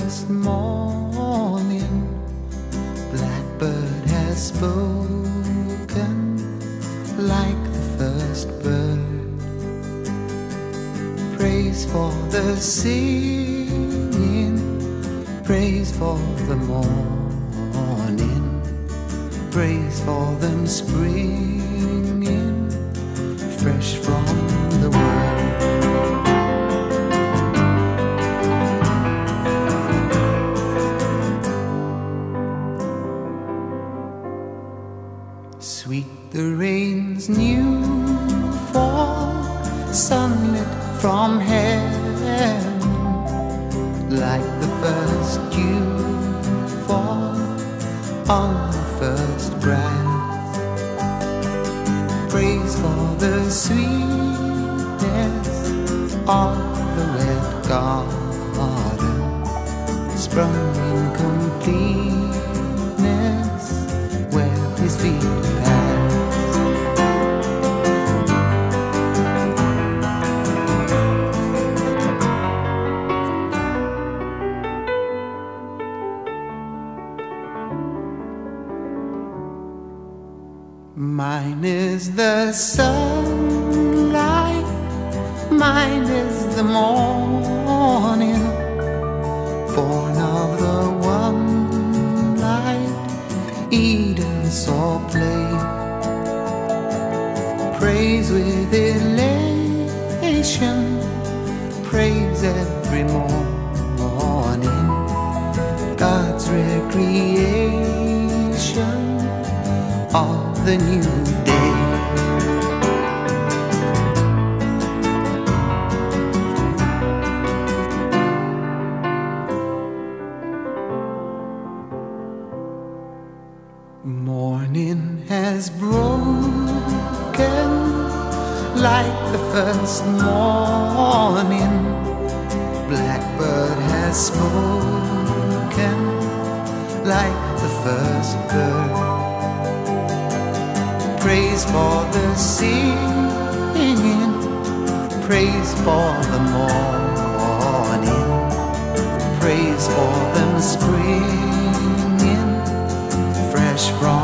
first morning, blackbird has spoken like the first bird. Praise for the singing, praise for the morning, praise for them springing fresh from the world. Sweet the rain's new fall, sunlit from heaven, like the first dew fall on the first grass. Praise for the sweetness of the red garden, sprung in completeness where his feet mine is the sunlight, mine is the morning, born of the one light, Eden saw play. Praise with elation, praise every morning, God's recreation of the new day. Morning has broken like the first morning, blackbird has spoken like the first bird. Praise for the singing, praise for the morning, praise for them springing fresh from